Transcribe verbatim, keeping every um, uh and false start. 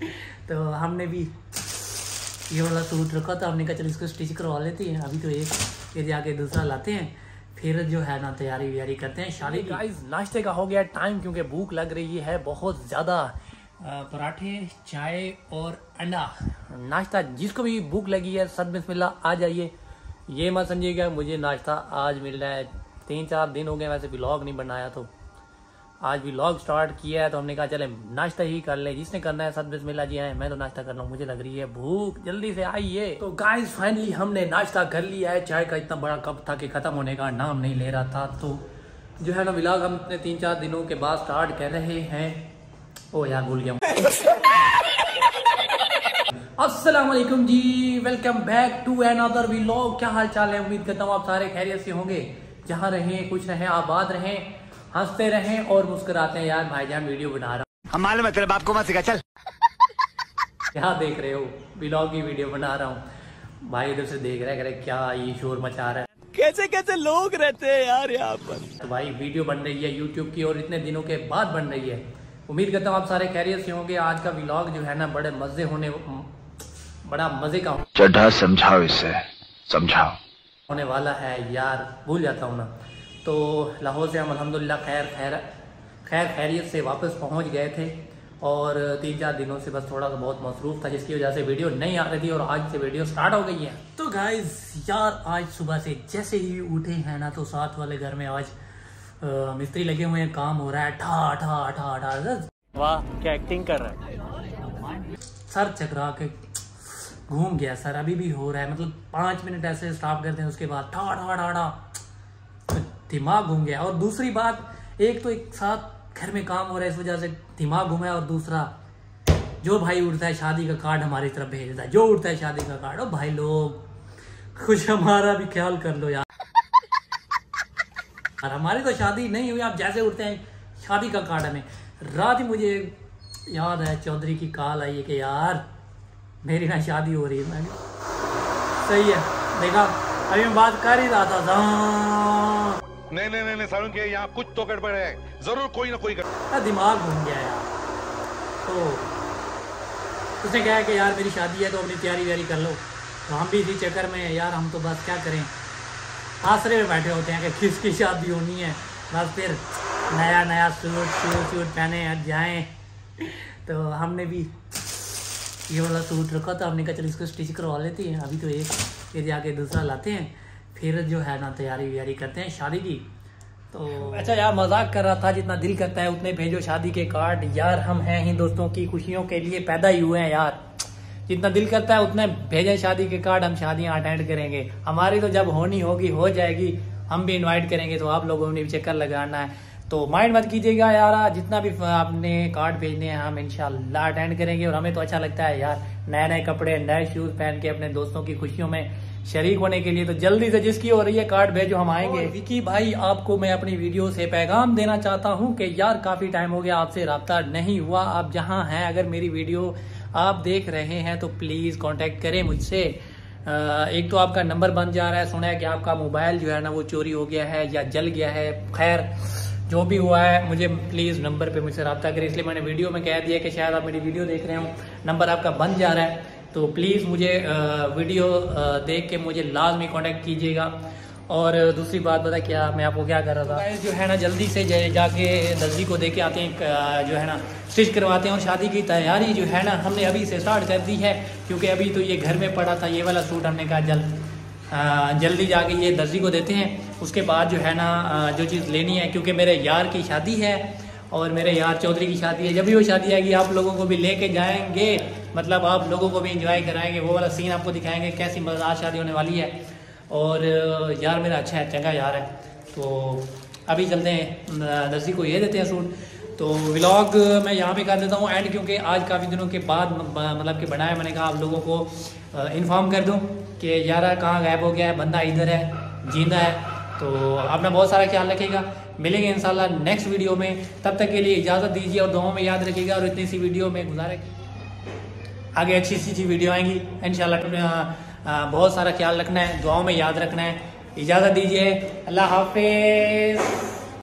तो हमने भी ये वाला सूट रखा था, हमने कहा चलो इसको स्टिच करवा लेते हैं। अभी तो एक ये जाके दूसरा लाते हैं, फिर जो है ना तैयारी व्यारी करते हैं शादी की। गाइस नाश्ते का हो गया टाइम क्योंकि भूख लग रही है बहुत ज़्यादा। पराठे, चाय और अंडा नाश्ता। जिसको भी भूख लगी है सद बिस्मिल्लाह आ जाइए। ये मत समझिएगा मुझे नाश्ता आज मिल रहा है, तीन चार दिन हो गए वैसे व्लॉग नहीं बनाया, तो आज व्लॉग स्टार्ट किया है तो हमने कहा चले नाश्ता ही कर ले। जिसने करना है सद बिस्मिल्लाह जी आए, मैं तो नाश्ता कर रहा हूँ, मुझे लग रही है भूख, जल्दी से आइए। तो गाइस फाइनली हमने नाश्ता कर लिया है। चाय का इतना बड़ा कप था कि खत्म होने का नाम नहीं ले रहा था। तो जो है ना व्लॉग हम अपने तीन चार दिनों के बाद स्टार्ट कर रहे हैं। ओ यार भूल गया। अस्सलाम वालेकुम जी, welcome back to another vlog. क्या हाल चाल है? उम्मीद करता हूँ आप सारे खैरियत से होंगे। जहाँ रहें खुश रहें, आबाद रहें, हंसते रहें और मुस्कुराते हैं। यार भाईजान वीडियो बना रहा हूँ, हम मालूम है तेरे बाप को मत सिखा, चल। क्या देख रहे हो? व्लॉग की वीडियो बना रहा हूँ। भाई इधर से देख रहे हैं क्या ये शोर मचा रहा है, कैसे कैसे लोग रहते हैं यार यहाँ पर। तो भाई वीडियो बन रही है यूट्यूब की और इतने दिनों के बाद बन रही है। उम्मीद करता हूँ आप सारे खैरियत से होंगे। आज का व्लॉग जो है ना बड़े मजे होने बड़ा मजे का चढ़ा, समझाओ इसे, समझाओ होने वाला है। यार भूल जाता हूँ ना। तो लाहौर से हम अल्हम्दुलिल्लाह खैर खैर खैर खैरियत से वापस पहुँच गए थे और तीन चार दिनों से बस थोड़ा सा बहुत मसरूफ़ था जिसकी वजह से वीडियो नहीं आ रही थी और आज से वीडियो स्टार्ट हो गई है। तो गाइस यार आज सुबह से जैसे ही उठे हैं ना तो साथ वाले घर में आज आ, मिस्त्री लगे हुए हैं, काम हो रहा है ठा ठा ठा ठा। वाह क्या एक्टिंग कर रहा है। सर चकरा के घूम गया सर, अभी भी हो रहा है। मतलब पाँच मिनट ऐसे स्टॉप करते हैं उसके बाद ठा ठा ठा ठा दिमाग घूम गया। और दूसरी बात, एक तो एक साथ घर में काम हो रहा है इस वजह से दिमाग घूमा है, और दूसरा जो भाई उठता है शादी का कार्ड हमारी तरफ भेज देता है। जो उठता है शादी का कार्ड, ओ भाई लोग कुछ हमारा भी ख्याल कर लो यार। और हमारी तो शादी नहीं हुई, आप जैसे उठते हैं शादी का कार्ड हमें। रात ही मुझे याद है चौधरी की कॉल आई है कि यार मेरी ना शादी हो रही है। मैंने सही है देखा, अभी मैं बात कर ही रहा था। नहीं नहीं नहीं, नहीं सारुण के यहाँ कुछ तो गड़बड़ है, जरूर कोई ना कोई गड़बड़। दिमाग घूम गया यार। तो उसने कहा कि यार मेरी शादी है तो अपनी तैयारी व्यारी कर लो। तो हम भी इसी चक्कर में यार, हम तो बस क्या करें, आसरे में बैठे होते हैं कि किसकी शादी होनी है। बस फिर नया नया सूट सूट सूट पहने जाएं। तो हमने भी ये वाला सूट रखा था, हमने कहा चलो इसको स्टिच करवा लेते हैं। अभी तो एक ये जाके दूसरा लाते हैं, फिर जो है ना तैयारी व्यारी करते हैं शादी की। तो अच्छा यार मजाक कर रहा था, जितना दिल करता है उतने भेजो शादी के कार्ड। यार हम हैं ही दोस्तों की खुशियों के लिए पैदा ही हुए हैं यार। जितना दिल करता है उतने भेजें शादी के कार्ड, हम शादियां अटेंड करेंगे। हमारी तो जब होनी होगी हो जाएगी, हम भी इनवाइट करेंगे। तो आप लोगों ने भी चक्कर लगाना है तो माइंड मत कीजिएगा यार। जितना भी आपने कार्ड भेजने हैं हम इंशाल्लाह अटेंड करेंगे। और हमें तो अच्छा लगता है यार नए नए कपड़े नए शूज पहन के अपने दोस्तों की खुशियों में शरीक होने के लिए। तो जल्दी से जिसकी हो रही है कार्ड भेजो, हम आएंगे। विकी भाई आपको मैं अपनी वीडियो से पैगाम देना चाहता हूं कि यार काफी टाइम हो गया आपसे रब्ता नहीं हुआ। आप जहां हैं अगर मेरी वीडियो आप देख रहे हैं तो प्लीज कांटेक्ट करें मुझसे। एक तो आपका नंबर बन जा रहा है, सुना है कि आपका मोबाइल जो है ना वो चोरी हो गया है या जल गया है। खैर जो भी हुआ है मुझे प्लीज नंबर पे मुझसे रब्ता करें। इसलिए मैंने वीडियो में कह दिया कि शायद आप मेरी वीडियो देख रहे हो, नंबर आपका बन जा रहा है। तो प्लीज़ मुझे वीडियो देख के मुझे लाजमी कांटेक्ट कीजिएगा। और दूसरी बात बता क्या मैं आपको क्या कर रहा था, जो है ना जल्दी से जाके दर्जी को दे के आते हैं, जो है ना स्टिच करवाते हैं। और शादी की तैयारी जो है ना हमने अभी से स्टार्ट कर दी है, क्योंकि अभी तो ये घर में पड़ा था ये वाला सूट। हमने कहा जल्द जल्दी जाके ये दर्जी को देते हैं। उसके बाद जो है ना जो चीज़ लेनी है, क्योंकि मेरे यार की शादी है और मेरे यार चौधरी की शादी है। जब भी वो शादी आएगी आप लोगों को भी लेके जाएंगे, मतलब आप लोगों को भी एंजॉय कराएंगे। वो वाला सीन आपको दिखाएंगे कैसी मज़ेदार शादी होने वाली है। और यार मेरा अच्छा है, चंगा यार है। तो अभी चलते हैं दर्जी को ये देते हैं सूट। तो व्लॉग मैं यहाँ पे कर देता हूँ एंड, क्योंकि आज काफ़ी दिनों के बाद मतलब कि बनाया। मैंने कहा आप लोगों को इन्फॉर्म कर दूँ कि यार कहाँ गायब हो गया है, बंदा इधर है, जिंदा है। तो अपना बहुत सारा ख्याल रखिएगा। मिलेंगे इंशाल्लाह नेक्स्ट वीडियो में, तब तक के लिए इजाज़त दीजिए और दुआओं में याद रखिएगा। और इतनी सी वीडियो में गुजारे आगे अच्छी सी अच्छी वीडियो आएंगी इंशाल्लाह। बहुत सारा ख्याल रखना है, दुआओं में याद रखना है। इजाज़त दीजिए, अल्लाह हाफिज़।